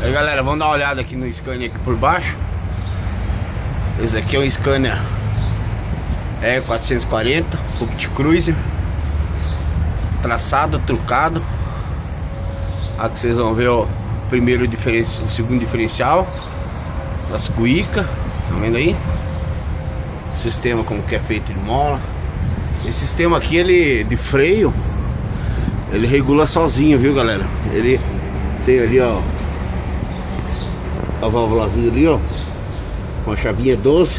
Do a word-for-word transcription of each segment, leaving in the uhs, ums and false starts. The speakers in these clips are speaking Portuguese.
Aí galera, vamos dar uma olhada aqui no Scania aqui por baixo. Esse aqui é um Scania E quatrocentos e quarenta Pulpit Cruiser, traçado, trucado. Aqui vocês vão ver o primeiro diferencial, o segundo diferencial das cuícas, tá vendo aí? O sistema como que é feito de mola. Esse sistema aqui, ele de freio, ele regula sozinho, viu galera? Ele tem ali, ó, a válvulazinha ali, ó, com a chavinha doze.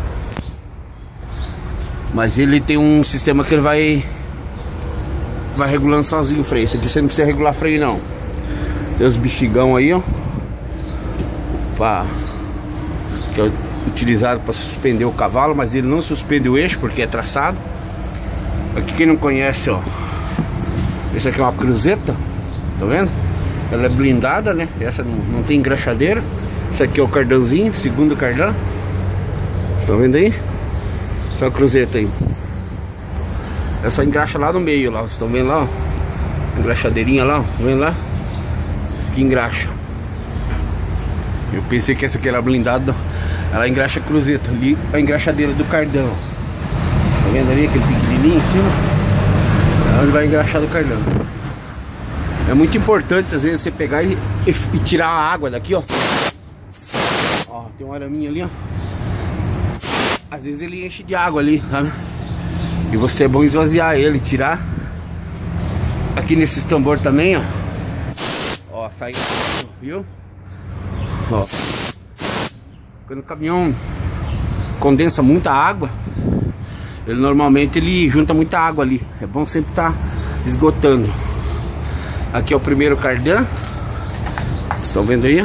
Mas ele tem um sistema que ele vai Vai regulando sozinho o freio. Esse aqui você não precisa regular freio não. Tem os bexigão aí, ó, pra, que é utilizado para suspender o cavalo, mas ele não suspende o eixo porque é traçado. Aqui quem não conhece, ó, esse aqui é uma cruzeta, tá vendo? Ela é blindada, né? Essa não, não tem engraxadeira. Esse aqui é o cardãozinho, segundo cardão. Estão vendo aí? Essa é a cruzeta aí. É só engraxa lá no meio, lá. Vocês estão vendo lá, ó? Engraxadeirinha lá, ó. Tá vendo lá? Que engraxa. Eu pensei que essa aqui era blindada. Ela engraxa a cruzeta ali, a engraxadeira do cardão. Tá vendo ali aquele pequenininho em cima? É onde vai engraxar do cardão. É muito importante às vezes você pegar e, e, e tirar a água daqui, ó. Ó, tem um araminho ali, ó. Às vezes ele enche de água ali, sabe? E você é bom esvaziar ele, tirar. Aqui nesses tambor também, ó. Ó, sai, viu? Ó. Quando o caminhão condensa muita água, ele normalmente ele junta muita água ali. É bom sempre estar tá esgotando. Aqui é o primeiro cardan. Estão vendo aí?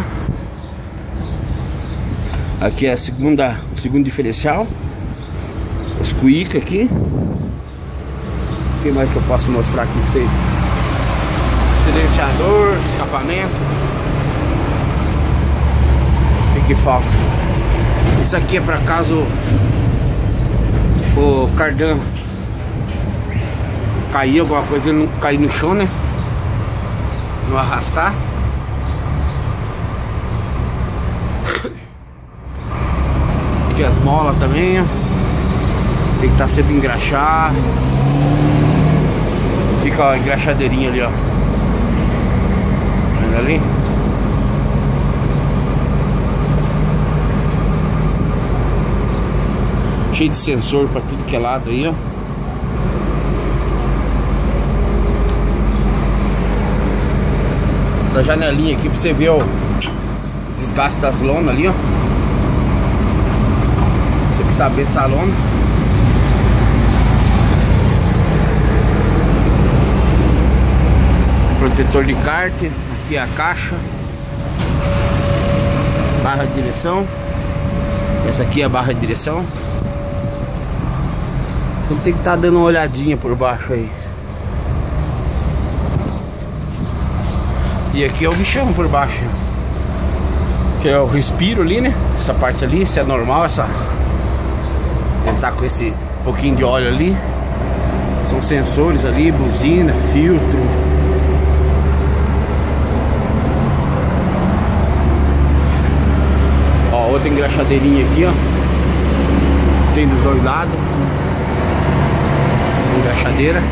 Aqui é a segunda, o segundo diferencial. As cuícas aqui. O que mais que eu posso mostrar aqui pra vocês? Silenciador, escapamento. O que falta? Isso aqui é para caso o cardan cair, alguma coisa, ele não cair no chão, né? Não arrastar. Aqui as molas também, ó. Tem que estar sempre engraxado. Fica a engraxadeirinha ali, ó. Vendo ali? Cheio de sensor pra tudo que é lado aí, ó. Essa janelinha aqui pra você ver o desgaste das lonas ali, ó. Você que saber se tá lona. Protetor de cárter. Aqui é a caixa. Barra de direção. Essa aqui é a barra de direção. Você tem que estar dando uma olhadinha por baixo aí. E aqui é o bichão por baixo, que é o respiro ali, né? Essa parte ali, isso é normal, essa... Ele tá com esse pouquinho de óleo ali. São sensores ali, buzina, filtro. Ó, outra engraxadeirinha aqui, ó. Tem dos dois lados. Engraxadeira.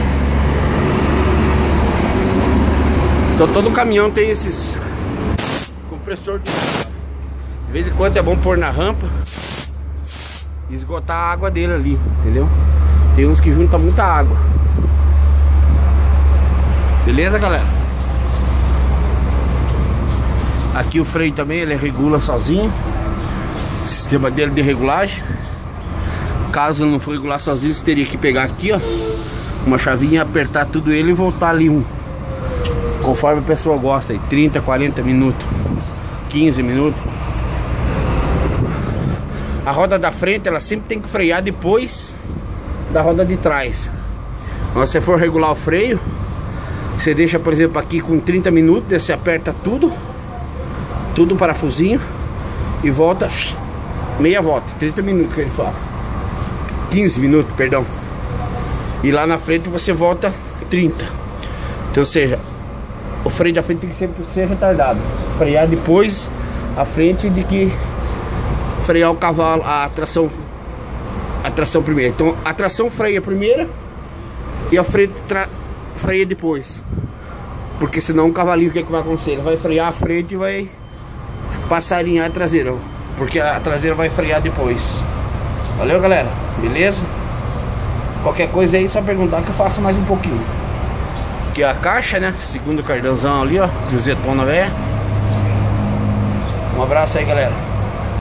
Então todo caminhão tem esses compressor de... de vez em quando é bom pôr na rampa e esgotar a água dele ali, entendeu? Tem uns que juntam muita água. Beleza, galera? Aqui o freio também, ele regula sozinho. O sistema dele de regulagem. Caso não for regular sozinho, você teria que pegar aqui, ó, uma chavinha, apertar tudo ele e voltar ali um, conforme a pessoa gosta, aí trinta, quarenta minutos, quinze minutos. A roda da frente, ela sempre tem que frear depois da roda de trás. Quando você for regular o freio, você deixa, por exemplo, aqui com trinta minutos, daí você aperta tudo, tudo um parafusinho e volta meia volta, trinta minutos que ele fala, quinze minutos, perdão. E lá na frente você volta trinta. Então, ou seja, o freio da frente tem que sempre ser retardado. frear depois a frente de que frear o cavalo, a tração, a tração primeiro. Então a tração freia primeiro e a frente freia depois. Porque senão o cavalinho, o que, é que vai acontecer? Ele vai frear a frente e vai passarinhar a traseira, porque a traseira vai frear depois. Valeu, galera, beleza? Qualquer coisa aí, só perguntar que eu faço mais um pouquinho. Aqui é a caixa, né? Segundo cardãozão ali, ó, Juzetona velha. Um abraço aí, galera.